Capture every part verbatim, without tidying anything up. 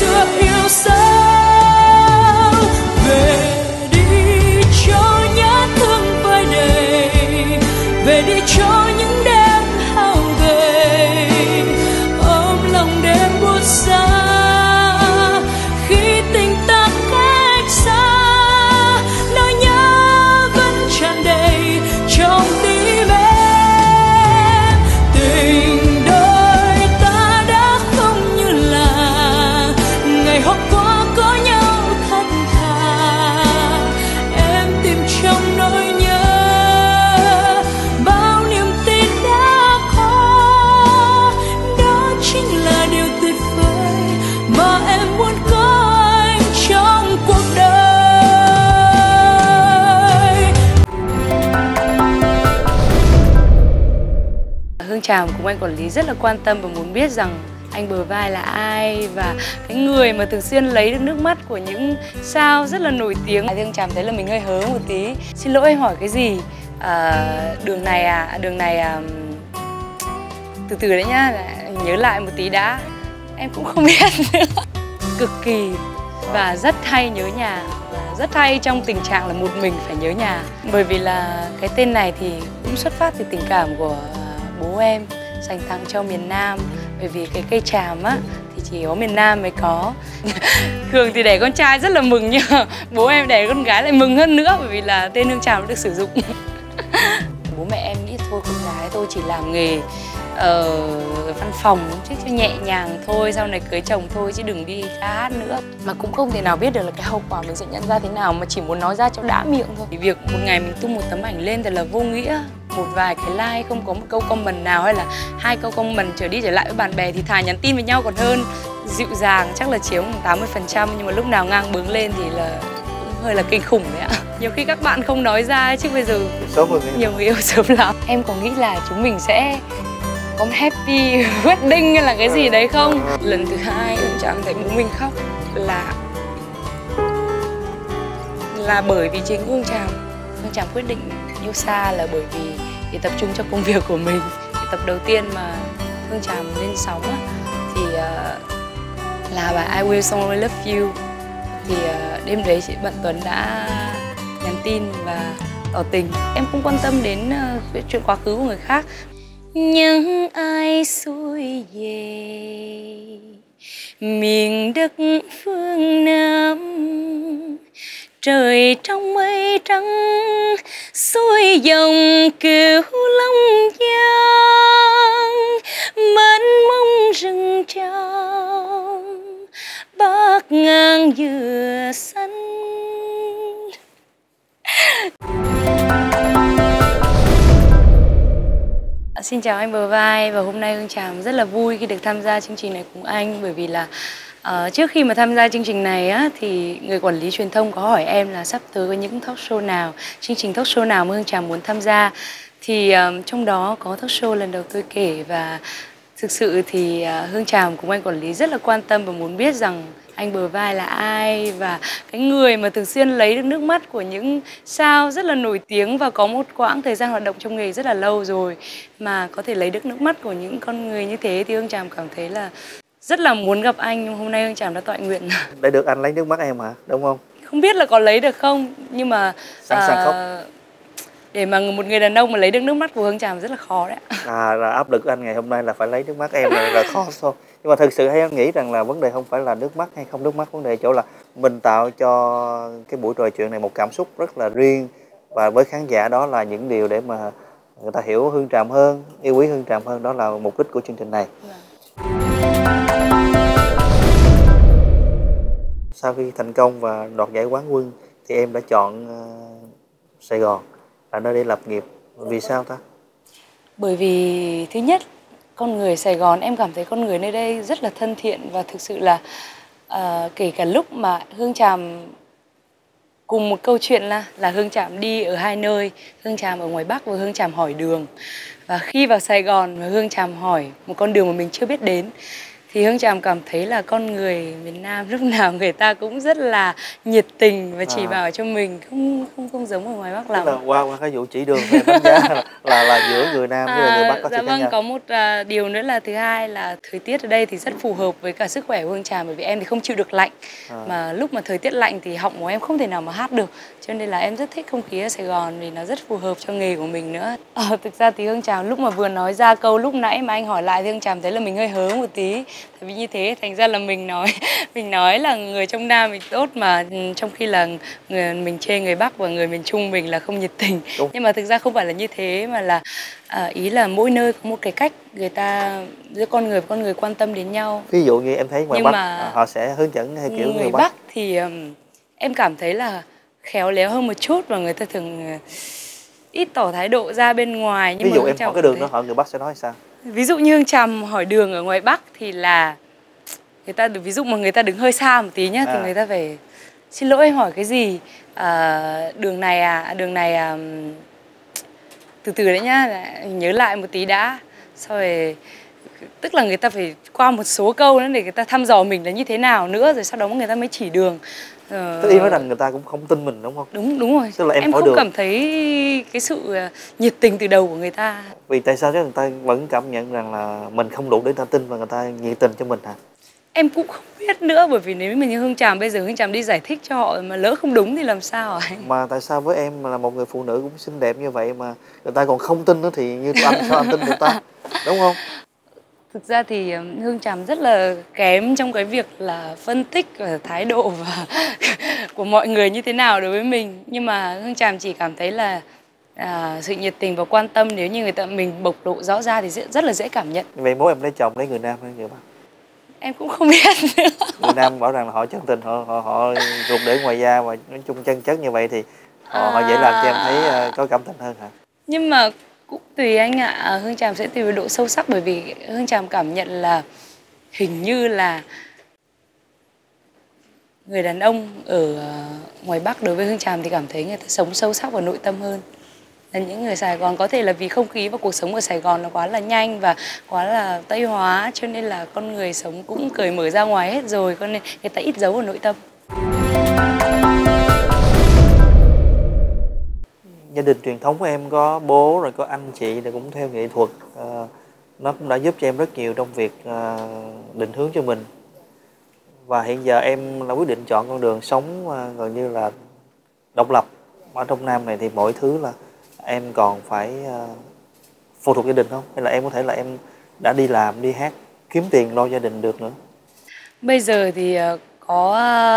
xưa yêu sao. Về đi cho nhớ thương vơi đầy, về đi cho những đêm hao gầy, ôm lòng đêm buốt giá khi tình ta cách xa. Nỗi nhớ vẫn tràn đầy trong tim em. Tình đôi ta đã không như là ngày hôm qua có nhau thật thà. Em tìm trong nỗi nhớ bao niềm tin đã có. Đó chính là điều tuyệt vời mà em muốn có anh trong cuộc đời. Hương Tràm cùng anh quản lý rất là quan tâm và muốn biết rằng anh Bờ Vai là ai và cái người mà thường xuyên lấy được nước mắt của những sao rất là nổi tiếng. Hương Tràm thấy là mình hơi hớ một tí. Xin lỗi em hỏi cái gì? À, đường này à, đường này à, từ từ đấy nhá, nhớ lại một tí đã. Em cũng không biết nữa. Cực kỳ và rất hay nhớ nhà, và rất hay trong tình trạng là một mình phải nhớ nhà. Bởi vì là cái tên này thì cũng xuất phát từ tình cảm của bố em dành tặng cho miền Nam. Bởi vì cái cây tràm á thì chỉ có miền Nam mới có. Thường thì đẻ con trai rất là mừng, nhưng mà bố em đẻ con gái lại mừng hơn nữa, bởi vì là tên Hương Tràm được sử dụng. Bố mẹ em nghĩ thôi con gái tôi chỉ làm nghề ở văn phòng chứ cho nhẹ nhàng thôi, sau này cưới chồng thôi chứ đừng đi ca hát nữa. Mà cũng không thể nào biết được là cái hậu quả mình sẽ nhận ra thế nào, mà chỉ muốn nói ra cho đã miệng thôi. Vì việc một ngày mình tung một tấm ảnh lên thì là vô nghĩa. Một vài cái like không có một câu comment nào hay là hai câu comment trở đi trở lại với bạn bè thì thà nhắn tin với nhau còn hơn. Dịu dàng chắc là chiếm tám mươi phần trăm, nhưng mà lúc nào ngang bướng lên thì là cũng hơi là kinh khủng đấy ạ. Nhiều khi các bạn không nói ra chứ bây giờ nhiều người yêu sớm lắm. Em có nghĩ là chúng mình sẽ có happy wedding hay là cái gì đấy không? Lần thứ hai Hương Tràm thấy bố mình khóc là là bởi vì chính Hương Tràm. Hương Tràm quyết định yêu xa là bởi vì để tập trung cho công việc của mình. Cái tập đầu tiên mà Hương Tràm lên sóng á, thì uh, là bài I Will Always Love You. Thì uh, đêm đấy chị Bận Tuấn đã nhắn tin và tỏ tình. Em cũng quan tâm đến uh, chuyện quá khứ của người khác. Những ai xuôi về miền đất phương Nam, trời trong mây trắng xuôi dòng Cửu Long Giang, mênh mông rừng tràm bát ngàn dừa xanh. Xin chào anh Bờ Vai, và hôm nay Hương Tràm rất là vui khi được tham gia chương trình này cùng anh. Bởi vì là uh, trước khi mà tham gia chương trình này á, thì người quản lý truyền thông có hỏi em là sắp tới có những talk show nào, chương trình talk show nào mà Hương Tràm muốn tham gia. Thì uh, trong đó có talk show lần đầu tôi kể, và thực sự thì uh, Hương Tràm cùng anh quản lý rất là quan tâm và muốn biết rằng anh Bờ Vai là ai và cái người mà thường xuyên lấy được nước mắt của những sao rất là nổi tiếng và có một quãng thời gian hoạt động trong nghề rất là lâu rồi mà có thể lấy được nước mắt của những con người như thế, thì Hương Tràm cảm thấy là rất là muốn gặp anh. Nhưng hôm nay Hương Tràm đã tọa nguyện để được anh lấy nước mắt em hả, đúng không? Không biết là có lấy được không, nhưng mà sẵn sàng à, khóc. Để mà một người đàn ông mà lấy được nước mắt của Hương Tràm rất là khó đấy. À, là áp lực của anh ngày hôm nay là phải lấy nước mắt em là, là khó thôi. Nhưng mà thực sự hay em nghĩ rằng là vấn đề không phải là nước mắt hay không nước mắt, vấn đề chỗ là mình tạo cho cái buổi trò chuyện này một cảm xúc rất là riêng, và với khán giả đó là những điều để mà người ta hiểu Hương Tràm hơn, yêu quý Hương Tràm hơn, đó là mục đích của chương trình này. Sau khi thành công và đoạt giải quán quân thì em đã chọn uh, Sài Gòn là nơi để lập nghiệp. Vì sao ta? Bởi vì thứ nhất, con người Sài Gòn, em cảm thấy con người nơi đây rất là thân thiện, và thực sự là uh, kể cả lúc mà Hương Tràm cùng một câu chuyện là là Hương Tràm đi ở hai nơi, Hương Tràm ở ngoài Bắc và Hương Tràm hỏi đường, và khi vào Sài Gòn và Hương Tràm hỏi một con đường mà mình chưa biết đến, Thì Hương Tràm cảm thấy là con người miền Nam lúc nào người ta cũng rất là nhiệt tình và chỉ À. bảo cho mình, không không không giống ở ngoài Bắc Tức lắm. là qua qua cái vụ chỉ đường thì em đánh giá là, là là giữa người Nam với là người Bắc À, có dạ sự khác vâng, nhau. có một à, điều nữa là thứ hai là thời tiết ở đây thì rất phù hợp với cả sức khỏe của Hương Tràm, bởi vì em thì không chịu được lạnh. À. Mà lúc mà thời tiết lạnh thì họng của em không thể nào mà hát được, cho nên là em rất thích không khí ở Sài Gòn vì nó rất phù hợp cho nghề của mình nữa. Ờ, thực ra thì Hương Tràm lúc mà vừa nói ra câu lúc nãy mà anh hỏi lại thì Hương Tràm thấy là mình hơi hớ một tí, tại vì như thế thành ra là mình nói mình nói là người trong Nam mình tốt mà, ừ, trong khi là người mình chê người Bắc và người miền Trung mình là không nhiệt tình. Đúng. Nhưng mà thực ra không phải là như thế, mà là à, ý là mỗi nơi có một cái cách người ta giữa con người và con người quan tâm đến nhau. Ví dụ như em thấy ngoài Nhưng Bắc mà họ sẽ hướng dẫn theo kiểu người, người Bắc. Bắc thì um, em cảm thấy là khéo léo hơn một chút và người ta thường uh, ít tỏ thái độ ra bên ngoài. Nhưng Ví mà dụ Hương em Tràm hỏi cái cảm đường đó thấy- họ người Bắc sẽ nói sao? Ví dụ như Hương Tràm hỏi đường ở ngoài Bắc thì là người ta ví dụ mà người ta đứng hơi xa một tí nhá, À. thì người ta phải xin lỗi em hỏi cái gì, à, đường này à đường này à, từ từ đấy nhá, nhớ lại một tí đã. Sau rồi tức là người ta phải qua một số câu nữa để người ta thăm dò mình là như thế nào nữa, rồi sau đó người ta mới chỉ đường. Ờ... Tức ý nói rằng người ta cũng không tin mình đúng không? Đúng, đúng rồi. Tức là em em hỏi không đường. cảm thấy cái sự nhiệt tình từ đầu của người ta. Vì tại sao chứ người ta vẫn cảm nhận rằng là mình không đủ để người ta tin và người ta nhiệt tình cho mình hả? Em cũng không biết nữa, bởi vì nếu mà như Hương Tràm bây giờ Hương Tràm đi giải thích cho họ mà lỡ không đúng thì làm sao hả anh? Mà tại sao với em là một người phụ nữ cũng xinh đẹp như vậy mà người ta còn không tin nữa thì như tụi anh sao anh tin được ta? Đúng không? Thực ra thì Hương Tràm rất là kém trong cái việc là phân tích và thái độ và của mọi người như thế nào đối với mình. Nhưng mà Hương Tràm chỉ cảm thấy là à, sự nhiệt tình và quan tâm nếu như người ta mình bộc lộ rõ ra thì rất là dễ cảm nhận. Vậy bố em lấy chồng lấy người Nam hay người Bắc? Em cũng không biết nữa. Người Nam bảo rằng là họ chân tình, họ họ họ ruột để ngoài da và nói chung chân chất như vậy thì họ, à... họ dễ làm cho em thấy uh, có cảm tình hơn hả? Nhưng mà cũng tùy anh ạ, à. Hương Tràm sẽ tùy vào độ sâu sắc, bởi vì Hương Tràm cảm nhận là hình như là người đàn ông ở ngoài Bắc đối với Hương Tràm thì cảm thấy người ta sống sâu sắc và nội tâm hơn là những người Sài Gòn. Có thể là vì không khí và cuộc sống ở Sài Gòn nó quá là nhanh và quá là Tây hóa, cho nên là con người sống cũng cởi mở ra ngoài hết rồi, cho nên người ta ít giấu ở nội tâm. Gia đình truyền thống của em có bố rồi có anh chị thì cũng theo nghệ thuật, à, nó cũng đã giúp cho em rất nhiều trong việc à, định hướng cho mình. Và hiện giờ em là quyết định chọn con đường sống à, gần như là độc lập ở trong Nam này, thì mọi thứ là em còn phải à, phụ thuộc gia đình không? Hay là em có thể là em đã đi làm, đi hát, kiếm tiền lo gia đình được nữa? Bây giờ thì có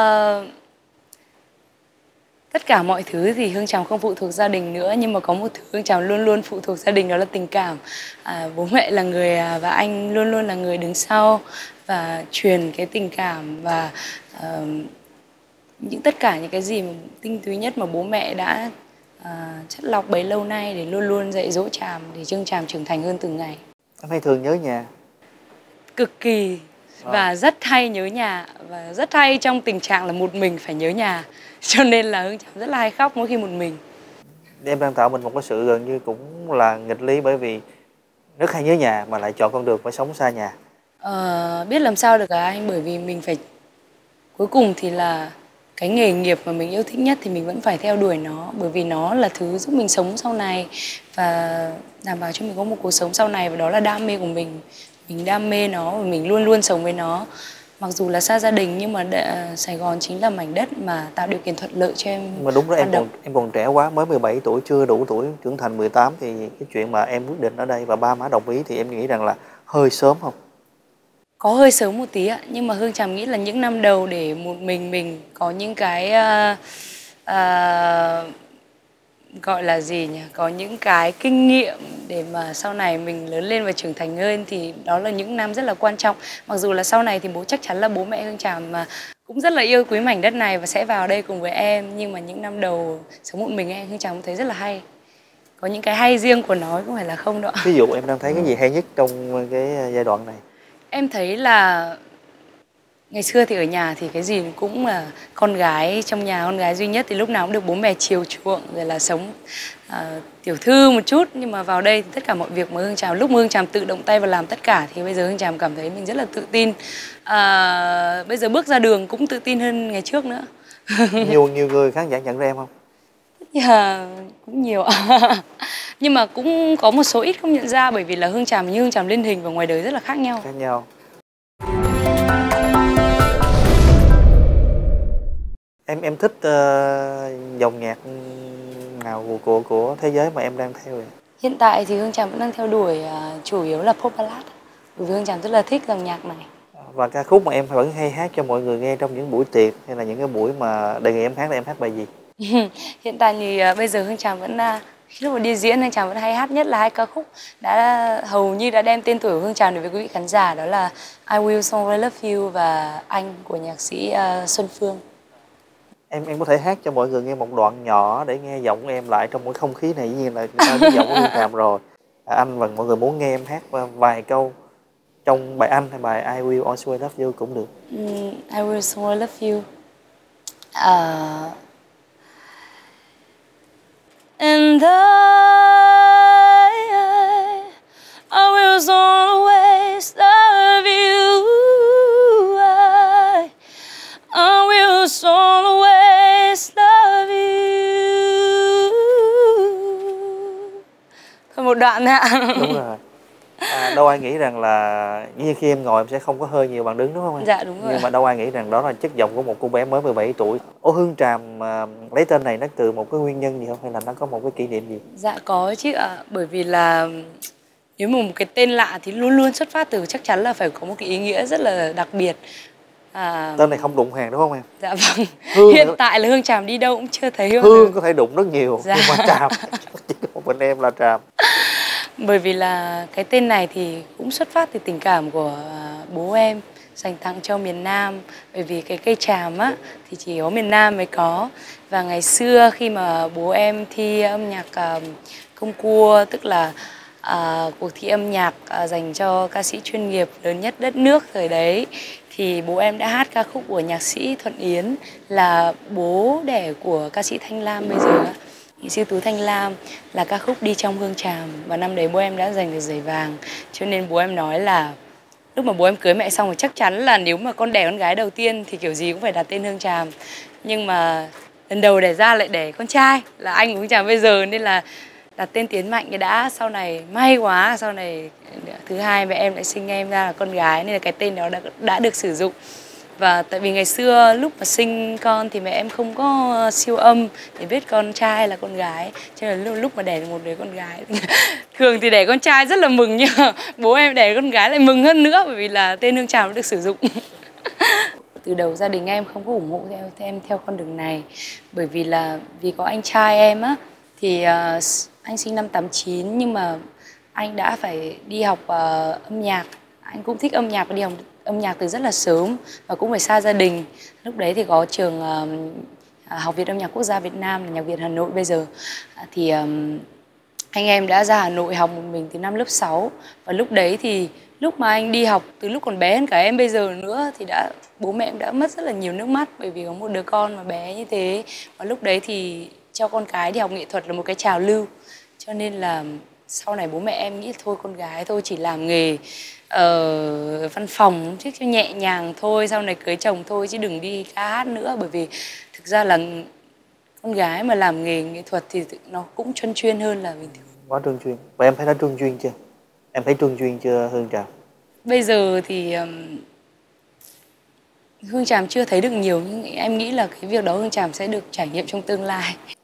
tất cả mọi thứ thì Hương Tràm không phụ thuộc gia đình nữa, nhưng mà có một thứ Hương Tràm luôn luôn phụ thuộc gia đình, đó là tình cảm. À, bố mẹ là người và anh luôn luôn là người đứng sau và truyền cái tình cảm và uh, những tất cả những cái gì mà tinh túy nhất mà bố mẹ đã uh, chất lọc bấy lâu nay để luôn luôn dạy dỗ Tràm để Hương Tràm trưởng thành hơn từng ngày. Em hay thường nhớ nhà? Cực kỳ. Và rất hay nhớ nhà, và rất hay trong tình trạng là một mình phải nhớ nhà, cho nên là Hương Tràm rất là hay khóc mỗi khi một mình. Em đang tạo mình một cái sự gần như cũng là nghịch lý, bởi vì rất hay nhớ nhà mà lại chọn con đường phải sống xa nhà. Ờ, biết làm sao được hả anh, bởi vì mình phải cuối cùng thì là cái nghề nghiệp mà mình yêu thích nhất thì mình vẫn phải theo đuổi nó, bởi vì nó là thứ giúp mình sống sau này và đảm bảo cho mình có một cuộc sống sau này, và đó là đam mê của mình. Mình đam mê nó và mình luôn luôn sống với nó. Mặc dù là xa gia đình nhưng mà đ- Sài Gòn chính là mảnh đất mà tạo điều kiện thuận lợi cho em. Mà đúng đó, em động. còn em còn trẻ quá, mới mười bảy tuổi, chưa đủ tuổi trưởng thành mười tám, thì cái chuyện mà em quyết định ở đây và ba má đồng ý thì em nghĩ rằng là hơi sớm không? Có hơi sớm một tí ạ, nhưng mà Hương Tràm nghĩ là những năm đầu để một mình mình có những cái uh, uh, gọi là gì nhỉ, có những cái kinh nghiệm để mà sau này mình lớn lên và trưởng thành hơn, thì đó là những năm rất là quan trọng. Mặc dù là sau này thì bố chắc chắn là bố mẹ Hương Tràm mà cũng rất là yêu quý mảnh đất này và sẽ vào đây cùng với em, nhưng mà những năm đầu sống một mình em Hương Tràm cũng thấy rất là hay, có những cái hay riêng của nó, không phải là không đâu. Ví dụ em đang thấy cái gì hay nhất trong cái giai đoạn này? Em thấy là Ngày xưa thì ở nhà thì cái gì cũng là con gái trong nhà, con gái duy nhất thì lúc nào cũng được bố mẹ chiều chuộng, rồi là sống uh, tiểu thư một chút. Nhưng mà vào đây thì tất cả mọi việc mà Hương Tràm, lúc mà Hương Tràm tự động tay vào làm tất cả thì bây giờ Hương Tràm cảm thấy mình rất là tự tin. Uh, bây giờ bước ra đường cũng tự tin hơn ngày trước nữa. Nhiều nhiều người khán giả nhận ra em không? Yeah, cũng nhiều. Nhưng mà cũng có một số ít không nhận ra, bởi vì là Hương Tràm như Hương Tràm lên hình và ngoài đời rất là khác nhau. Khác nhau. Em em thích uh, dòng nhạc nào của, của của thế giới mà em đang theo vậy? Hiện tại thì Hương Tràm vẫn đang theo đuổi uh, chủ yếu là pop ballad. Bởi vì Hương Tràm rất là thích dòng nhạc này. Và ca khúc mà em vẫn hay hát cho mọi người nghe trong những buổi tiệc hay là những cái buổi mà đề nghị em hát là em hát bài gì? Hiện tại thì uh, bây giờ Hương Tràm vẫn uh, khi lúc mà đi diễn Hương Tràm vẫn hay hát nhất là hai ca khúc đã hầu như đã đem tên tuổi của Hương Tràm đến với quý vị khán giả, đó là I Will Somewhere Love You và Anh của nhạc sĩ uh, Xuân Phương. Em em có thể hát cho mọi người nghe một đoạn nhỏ để nghe giọng em lại trong một không khí này, dĩ nhiên là người ta biết giọng của Hương Tràm rồi. À, anh và mọi người muốn nghe em hát vài câu trong bài Anh hay bài I Will Always Love You cũng được. Mm, I Will Somewhere Love You. Uh, and I, I will always love you. I, I will always love you. Thôi một đoạn ạ. Đúng rồi. À, đâu ai nghĩ rằng là như khi em ngồi em sẽ không có hơi nhiều bằng đứng, đúng không em? Dạ đúng rồi. Nhưng mà đâu ai nghĩ rằng đó là chất giọng của một cô bé mới mười bảy tuổi. Ô, Hương Tràm à, lấy tên này nó từ một cái nguyên nhân gì không hay là nó có một cái kỷ niệm gì? Dạ có chứ ạ. À, bởi vì là nếu mà một cái tên lạ thì luôn luôn xuất phát từ chắc chắn là phải có một cái ý nghĩa rất là đặc biệt. À, tên này không đụng hàng đúng không em? Dạ vâng. Hương Hiện tại là Hương Tràm đi đâu cũng chưa thấy Hương. Hương có thể đụng rất nhiều, dạ. Nhưng mà Tràm chỉ có một mình em là Tràm. Bởi vì là cái tên này thì cũng xuất phát từ tình cảm của bố em dành tặng cho miền Nam. Bởi vì cái cây tràm á thì chỉ có miền Nam mới có. Và ngày xưa khi mà bố em thi âm nhạc uh, công cua, tức là uh, cuộc thi âm nhạc uh, dành cho ca sĩ chuyên nghiệp lớn nhất đất nước thời đấy, thì bố em đã hát ca khúc của nhạc sĩ Thuận Yến, là bố đẻ của ca sĩ Thanh Lam bây giờ, nghệ sĩ ưu tú Thanh Lam, là ca khúc Đi Trong Hương Tràm. Và năm đấy bố em đã giành được giày vàng. Cho nên bố em nói là lúc mà bố em cưới mẹ xong thì chắc chắn là nếu mà con đẻ con gái đầu tiên thì kiểu gì cũng phải đặt tên Hương Tràm. Nhưng mà lần đầu đẻ ra lại đẻ con trai là anh của Hương Tràm bây giờ, nên là đặt tên Tiến Mạnh cái đã. Sau này may quá, sau này thứ hai mẹ em lại sinh em ra là con gái, nên là cái tên đó đã, đã được sử dụng. Và tại vì ngày xưa lúc mà sinh con thì mẹ em không có siêu âm để biết con trai hay là con gái, cho nên là lúc, lúc mà đẻ được một đứa con gái thường thì đẻ con trai rất là mừng, nhưng mà bố em đẻ con gái lại mừng hơn nữa, bởi vì là tên Hương Tràm được sử dụng. Từ đầu gia đình em không có ủng hộ theo em theo con đường này, bởi vì là vì có anh trai em á, thì uh, anh sinh năm tám chín, nhưng mà anh đã phải đi học uh, âm nhạc. Anh cũng thích âm nhạc và đi học âm nhạc từ rất là sớm và cũng phải xa gia đình. Lúc đấy thì có trường uh, Học viện Âm nhạc Quốc gia Việt Nam là Nhạc viện Hà Nội bây giờ. Thì um, anh em đã ra Hà Nội học một mình từ năm lớp sáu. Và lúc đấy thì lúc mà anh đi học từ lúc còn bé hơn cả em bây giờ nữa, thì đã bố mẹ em đã mất rất là nhiều nước mắt, bởi vì có một đứa con mà bé như thế. Và lúc đấy thì cho con cái đi học nghệ thuật là một cái trào lưu. Cho nên là sau này bố mẹ em nghĩ thôi con gái thôi chỉ làm nghề ở văn phòng chứ cho nhẹ nhàng thôi, sau này cưới chồng thôi chứ đừng đi ca hát nữa. Bởi vì thực ra là con gái mà làm nghề nghệ thuật thì nó cũng chuyên chuyên hơn là bình thường. Quá trơn chuyên. Và em thấy đã trơn chuyên chưa? Em thấy trơn chuyên chưa Hương Tràm? Bây giờ thì um, Hương Tràm chưa thấy được nhiều, nhưng em nghĩ là cái việc đó Hương Tràm sẽ được trải nghiệm trong tương lai.